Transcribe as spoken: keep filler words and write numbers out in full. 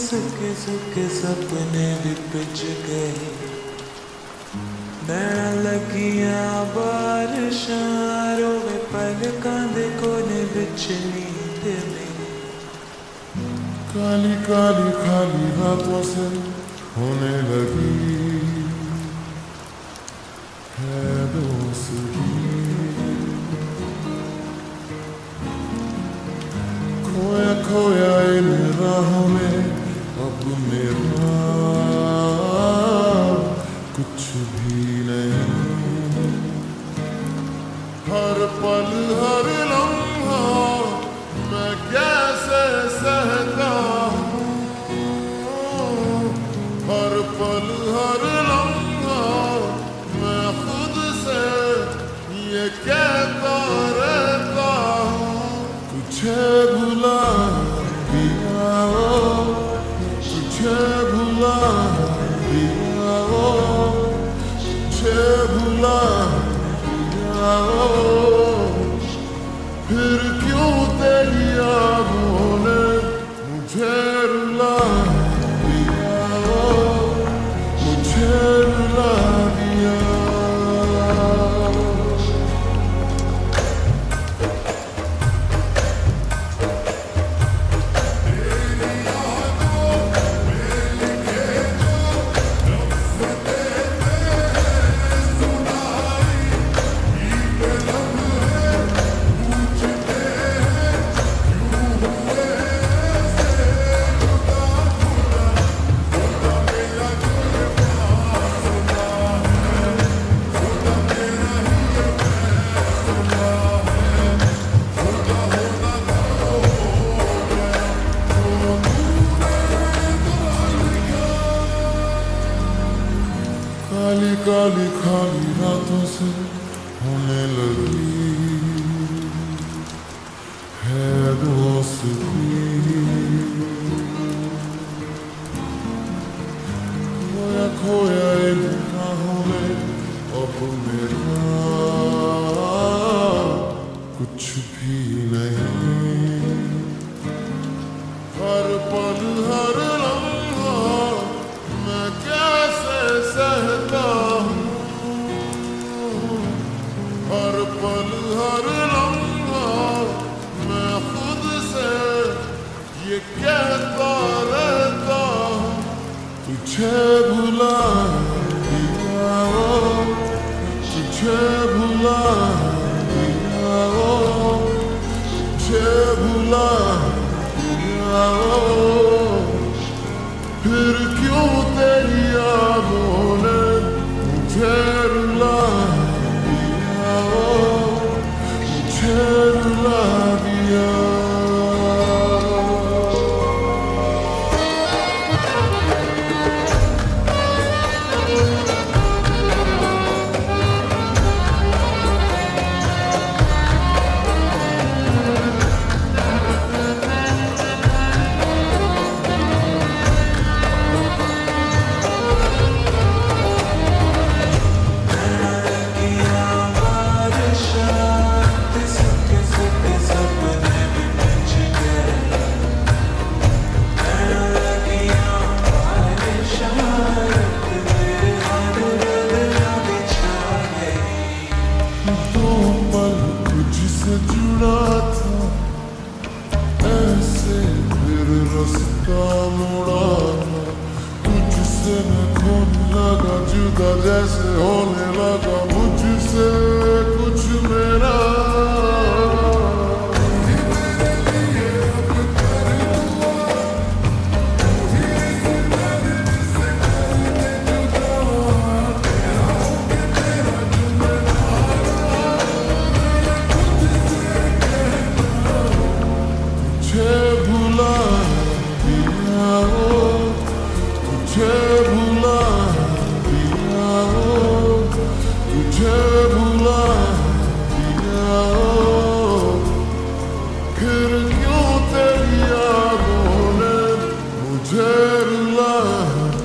सुके सुके सपने भी पिच गए, नैना लगियां बारिशां रोवे पलकां दे कोने विच नींद मेरी। काली काली खाली रातों से होने लगी है दोस्ती, खोया खोया इन राहों में अब मेरा कुछ भी नहीं। हर पल हर लम्हा मैं कैसे सहता हूँ, हर पल हर लम्हा मैं खुद से ये कहता रहता हूँ, तुझे भुला दिया ओ, तुझे भुला दिया ओ, तुझे भुला दिया ओ, फिर क्यों तेरी यादों ने मुझे रुला दिया ओ, मुझे रुला दिया। काली काली खाली रातों से होने लगी है दोस्ती, खोया खोया इन राहों में अब मेरा कुछ भी नहीं। हर पल हर लम्हा मैं कैसे सहता हूँ, हर पल हर लम्हा मैं खुद से ये कहता रहता हूँ, तुझे भुला दिया ओ, तुझे भुला दिया ओ, तुझे भुला दिया ओ, फिर क्यों तेरी यादों ने मुझे रुला दिया ओ, मुझे रुला दिया। जुड़ा था ऐसे फिर रास्ता मुड़ा था, तुझसे मैं खोने लगा जुदा जैसे होने लगा मुझसे कुछ मेरा। Mujer la